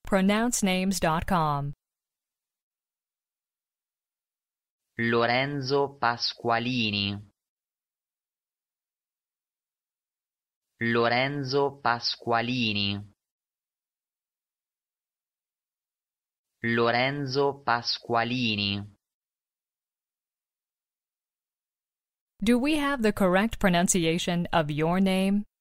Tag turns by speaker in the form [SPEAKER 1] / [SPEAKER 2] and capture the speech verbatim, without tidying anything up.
[SPEAKER 1] pronounce names dot com.
[SPEAKER 2] Lorenzo Pasqualini. Lorenzo Pasqualini. Lorenzo Pasqualini.
[SPEAKER 1] Do we have the correct pronunciation of your name?